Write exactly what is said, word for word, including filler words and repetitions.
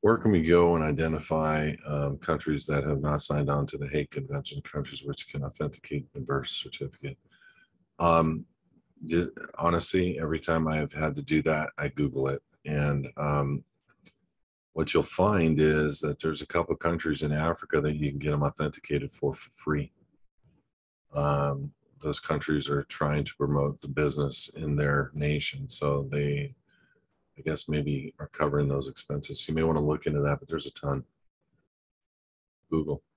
where can we go and identify um, countries that have not signed on to the Hague Convention, countries which can authenticate the birth certificate? Um, just, honestly, every time I've had to do that, I Google it. And um, what you'll find is that there's a couple of countries in Africa that you can get them authenticated for for free. Um, those countries are trying to promote the business in their nation. So they, I guess, maybe are covering those expenses. You may want to look into that, but there's a ton. Google.